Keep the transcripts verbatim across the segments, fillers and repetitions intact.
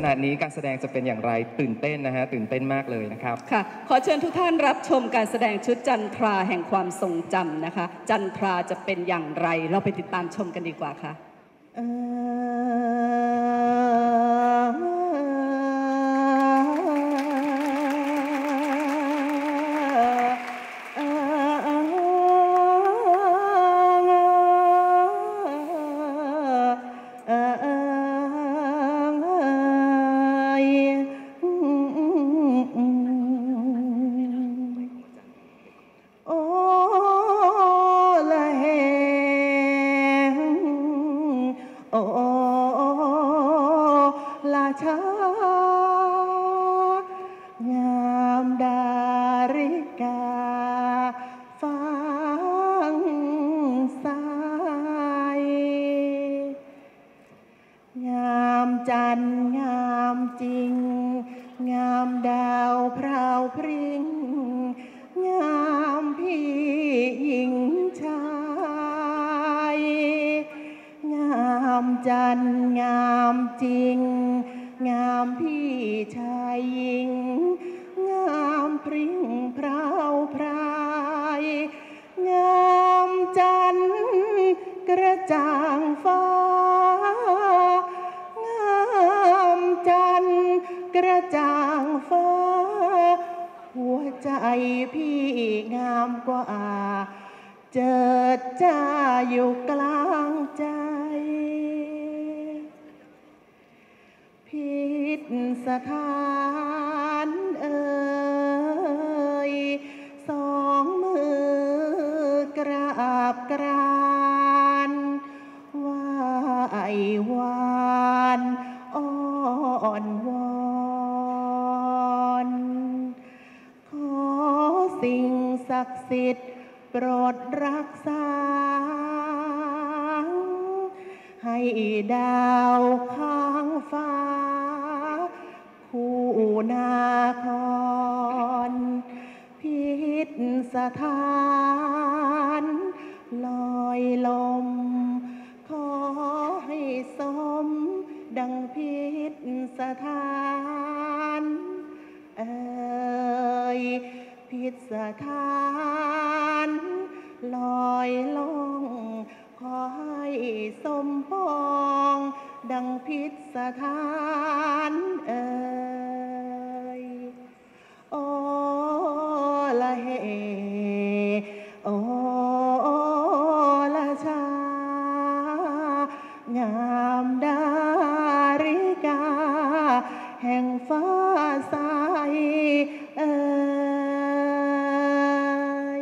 นาดนี้การแสดงจะเป็นอย่างไรตื่นเต้นนะฮะตื่นเต้นมากเลยนะครับค่ะขอเชิญทุกท่านรับชมการแสดงชุดจันทราแห่งความทรงจำนะคะจันทราจะเป็นอย่างไรเราไปติดตามชมกันดีกว่าค่ะจันงามจริงงามดาวพราวพริ้งงามพี่หญิงชายงามจันงามจริงงามพี่ชายหญิงงามพริ้งพราวพรายงามจันกระจ่างฟ้ากระจ่างฟ้าหัวใจพี่งามกว่าเจิดจ้าอยู่กลางใจพิษสถานเอ่ยสองมือกราบกรานว่าไอ้วานอ่อนวอนขอสิ่งศักดิ์สิทธิ์โปรดรักษาให้ดาวข้างฟ้าคู่นาครพิษสถานลอยลมขอให้สมดังพิษสถานเอ่ยพิษสถานลอยล่องขอให้สมปองดังพิษสถานเอ่ยโอละเฮโอละชางามดาริกาแห่งฟ้าใสเอ่ย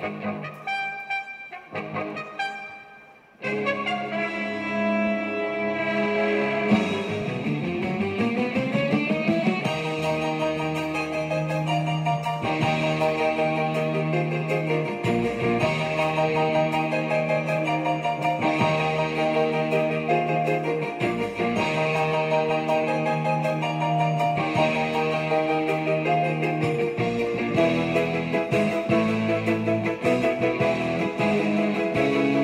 เ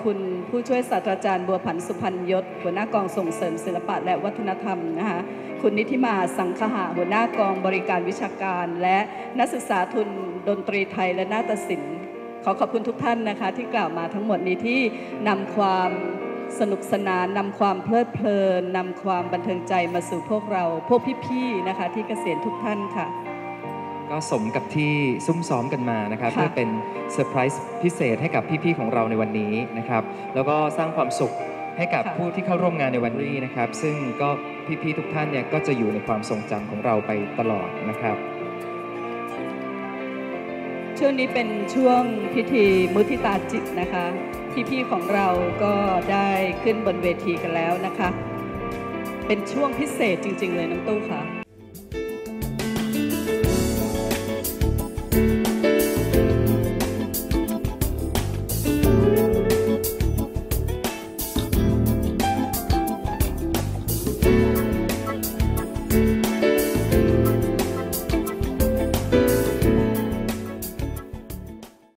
คุณผู้ช่วยศาสตราจารย์บัวผันสุพรรณยศหัวหน้ากองส่งเสริมศิลปะและวัฒนธรรมนะคะคุณนิธิมาสังคหะหัวหน้ากองบริการวิชาการ และนักศึกษาทุนดนตรีไทยและนาฏศิลป์ขอขอบคุณทุกท่านนะคะที่กล่าวมาทั้งหมดนี้ที่นำความสนุกสนานนำความเพลิดเพลินนำความบันเทิงใจมาสู่พวกเราพวกพี่ๆนะคะที่เกษียณทุกท่านค่ะก็สมกับที่ซุ่มซ้อมกันมานะครับเพื่อเป็นเซอร์ไพรส์พิเศษให้กับพี่ๆของเราในวันนี้นะครับแล้วก็สร้างความสุขให้กับผู้ที่เข้าร่วมงานในวันนี้นะครับซึ่งก็พี่ๆทุกท่านเนี่ยก็จะอยู่ในความทรงจำของเราไปตลอดนะครับช่วงนี้เป็นช่วงพิธีมุทิตาจิตนะคะพี่ๆของเราก็ได้ขึ้นบนเวทีกันแล้วนะคะเป็นช่วงพิเศษจริงๆเลยน้องตู้ค่ะ